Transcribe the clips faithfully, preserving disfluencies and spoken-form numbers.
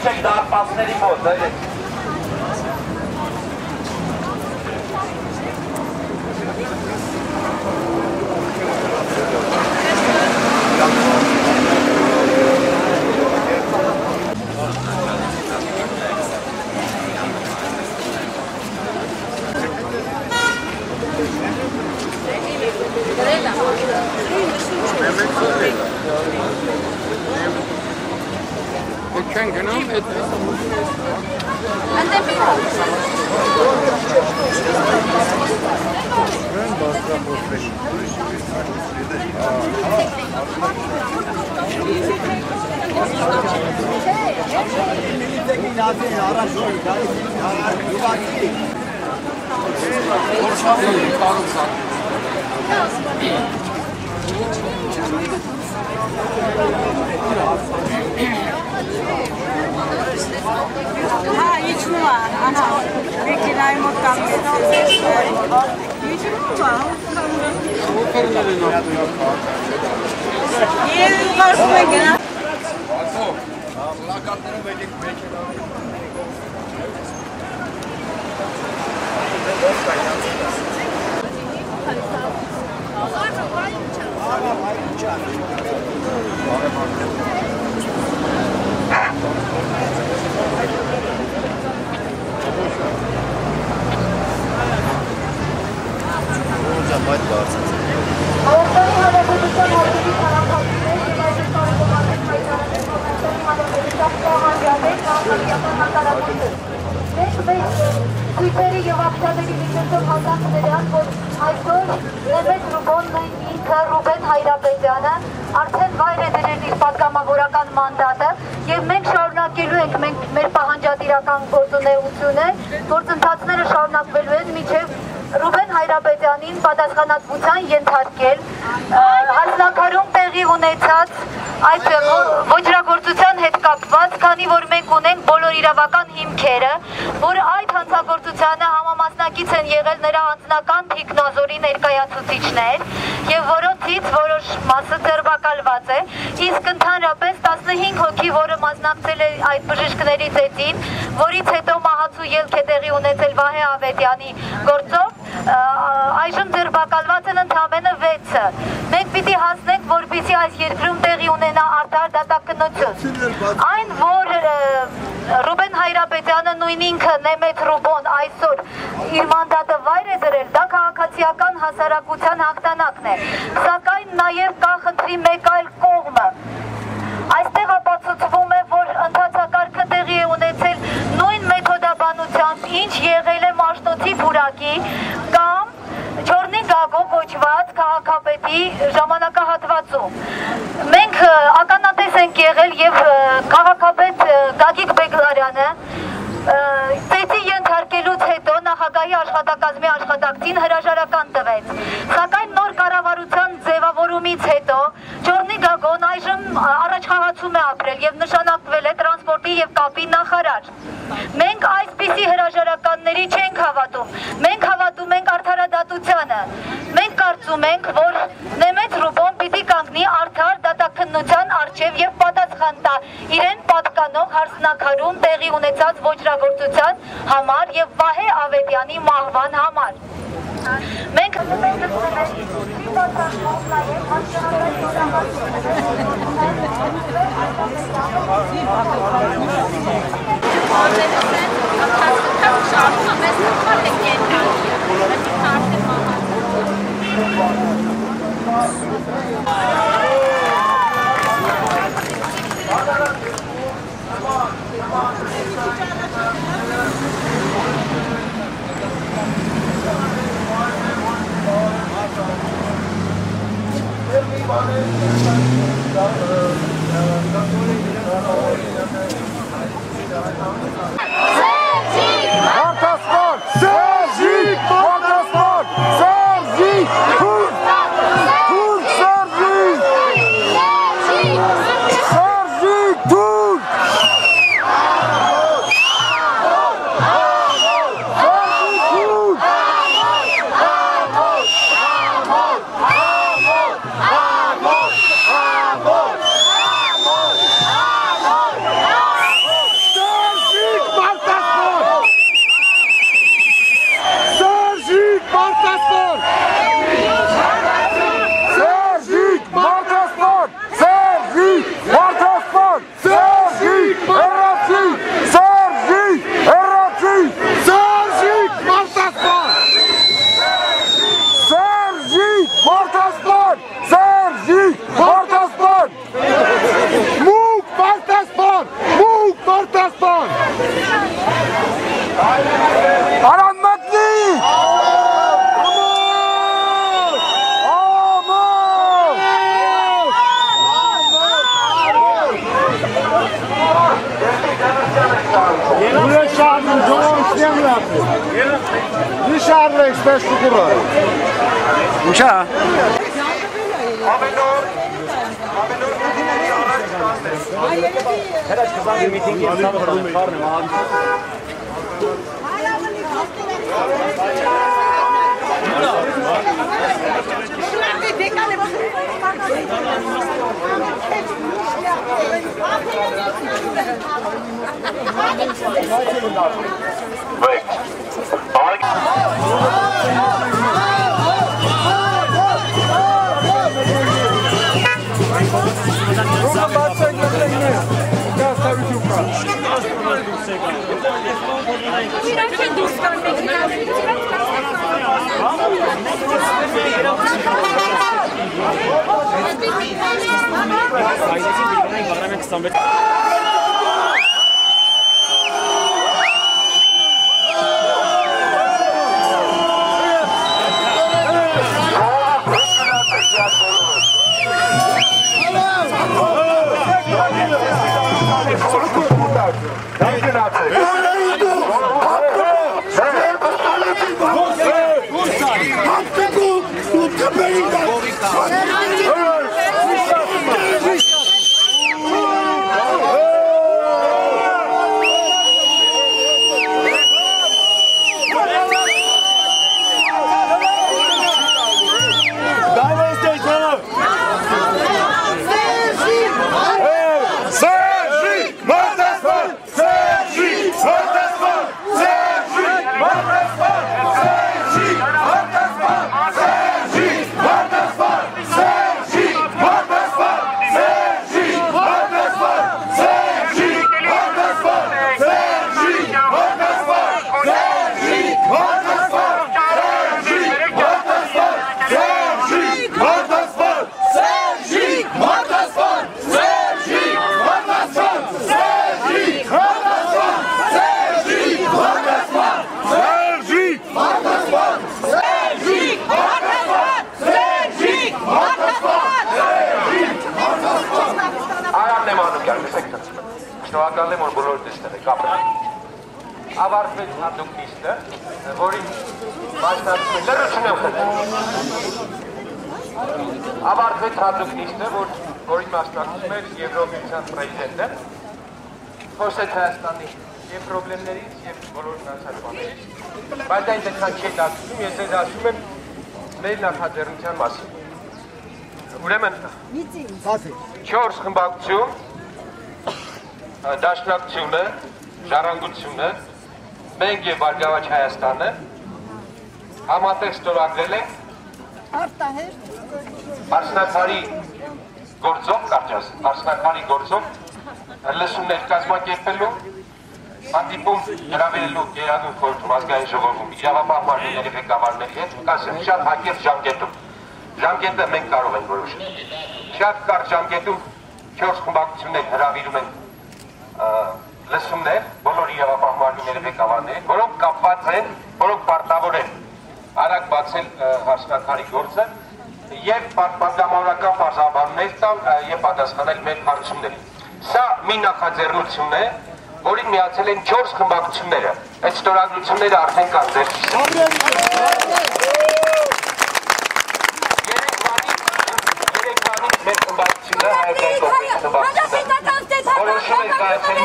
չեք դարպասների մոտ, էլի։ Can genommen wird. An der Bibel. Ha, hiç mi var? Ana, peki Naimot kamyonu. Hiç mi var? Niye yukarısına gene? Mülakatları verecek belki. Hocam hadi bağırsın. Քույրերի եւ աղջիկների միջոցով հանդես նրան, որ այսօր Նեմետ Ռուբոնն ինքը Ռուբեն Հայրապետյանը արդեն վայր է դրել իր պատգամավորական մանդատը եւ մենք շարունակելու ենք մենք մեր պահանջատիրական գործունեությունը, գործընթացները շարունակվելու են մինչեւ Ռուբեն Հայրապետյանին պատասխանատվության ենթարկել հանձնակարում տեղի ունեցած այդ ոճրագործության հետ կապված, քանի որ մենք ունենք բոլոր իրավական հիմքերը, որ այդ հանցագործությանը համամասնակից են եղել նրա անձնական թիկնազորի ներկայացուցիչներ եւ որոնցից որոշ մասը ձերբակալված է, իսկ ընդհանրապես տասնհինգ հոգի, որը մասնակցել է այդ բժիշկների ծեծին, որից հետո մահացու ելք է տեղի ունեցել Վահե Ավետյանի գործով, այժմ ձերբակալված են ընդամենը վեցը։ Մենք պիտի հասնենք, որպեսզի այս երկրում տեղի ունենա արդար դատակնություն։ Այն, որ Ռուբեն Հայրապետյանը նույն ինքը Նեմետ Ռուբոն այսօր իր մանդատը վայր է դրել, դա քաղաքացիական հասարակության հաղթանակն է։ Սակայն նաև կա խնդրի մեկ այլ կողմը։ Այստեղ ապացուցվում է, որ ընթացակարգը տեղի է ունեցել նույն մեթոդաբանությամբ, ինչ եղել է Մաշտոցի բուրակի կամ Չորնի Գագո կոչված քաղաքապետի ժամանակահատվածում։ Մենք ականատես ենք եղել եւ քաղաքապետ Գագիկ Բեգլարյանը ծեծի ենթարկելուց հետո նախագահի աշխատակազմի աշխատակցին հրաժարական տվեց։ Սակայն նոր կառավարության ձևավորումից հետո Չորնի Գագոն այժմ առաջխաղացում է ապրել եւ նշանակվել է տրանսպորտի եւ կապի նախարար։ Մենք այսպիսի հրաժարականների չենք հավատում։ Մենք հավատում ենք արդարադատությանը։ Մենք կարծում ենք, որ Նեմետ Ռուբոն պիտի կանգնի արդար դատաքննության առջև եւ պատասխան տա իրեն պատկանող հարցնակարում տեղի ունեցած ոճրագործության համար եւ Վահե Ավետյանի մահվան համար։ Մենք Vamos! Ուրիշ շուկուրա։ Ինչա։ Ամենօր ամենօր միտինգի առաջ կազմել։ Հələ կզանգի միտինգի սամը խառն եմ ահա։ Wait. Շնորհակալ եմ, որ բոլոր դեսներ եք ապրել։ Ավարտվեց հատուկ նիստը, որի մասնակցում են, լրություն եմ խնդրում։ Ավարտվեց հատուկ նիստը, որի մասնակցում էր Եվրոմիության պրեզիդենտը, խոսեց Հայաստանի և պրոբլեմներից և բոլոր մնացած բաներից, բայց այն դեպքան չի դասում, ես ձեզ ասում եմ մեր նախաձեռնության մասին։ Ուրեմն չորս խմբակցություն Դաշնակցությունը, ժառանգությունը, մենք և Բարգավաճ Հայաստանը համատեղ ստորագրել ենք Արցնակարի գործով, կարճաս, Արցնակարի գործով լսումներ կազմակերպելու, հանդիպում հրավիրելու Գերագույն խորհրդում ազգային ժողովում իրավապահպանների ղեկավարների հետ, կասեմ, շատ հակերտ ժամկետում։ Ժամկետը մենք կարող ենք որոշել։ Շատ կարճ ժամկետում չորս խմբակցություններ հրավիրում են լսումներ, բոլոր իրավապահպանների ղեկավարների, որոնք կապված են, որոնք պարտավոր են արագ բացել Արցնակարի գործը և պատգամավորական պարզաբաններ տալ և պատասխանել մեր հարցումներին։ Սա մի նախաձեռնություն է, որին միացել են չորս խմբակցությունները, այդ ստորագրությունները արդեն կան ձեր մեր խմբակցությունը հայազգային կողմից խմբակցությունը որոշում էր կայացել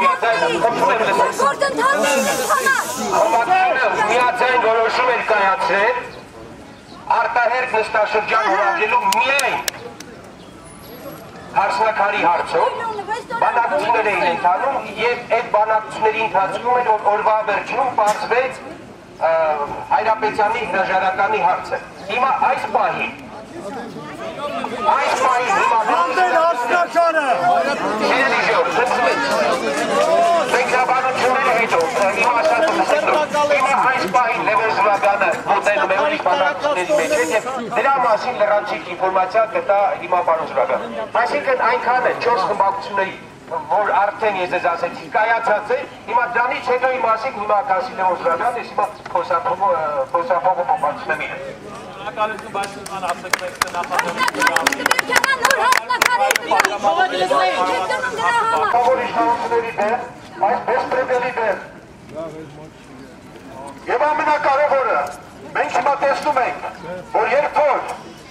միաձայն որոշում էր կայացել արտահերթ նստաշրջան հրավիրելու միայն Արցնակարի հարցով բանակցություններ էին ընթանում և այդ բանակցությունների ընթացքում էր օրվա վերջում պարզվեց Հայրապետյանի հրաժարականի հարցը։ Հիմա այս պահին Այս պահին հիմա Անդեն Արցնականը Իրենի ժոր, Բեկրաբանությունները հետո, իմ ասածը հիմա այս պահին Լևոն Զուրաբյանը մոտենում է ուրիշ բանակցությունների մեջ և դրա մասին լրացիկ ինֆորմացիա կտա հիմա պարոն Զուրաբյանը։ Այսինքն այնքան է չորս խմբակցությունների, որ արդեն ես ձեզ ասեցի կայացած է, հիմա դրանից հետո իմ ասիկ հիմա կասի Լևոն Զուրաբյանը, ես հիմա խոսափողը փոխանցում եմ իրեն։ Շնորհակալություն Բայսման ասեք մեկ նախաձեռնությունների դեմ, այս բեսպրեդելի դեմ։ Եվ ամենակարևորը, մենք հիմա տեսնում ենք, որ երբ որ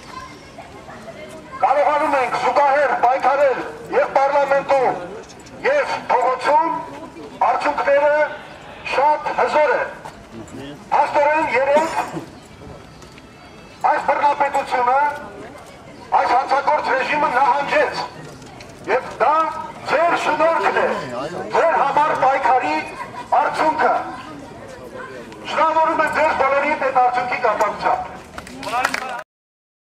կարողանում ենք զուգահեռ պայքարել եւ պարլամենտում եւ փողոցում, արդյունքները շատ հզոր են։ Աստորեն երեք այս բռնապետությունը, այս հանցագործ ռեժիմը նահանջեց եւ դա ձեր շնորհքն է, ձեր համար պայքարի արդյունքը։ Շնորհավորում եմ ձեզ բոլորի հետ այդ արդյունքի կապակցությամբ։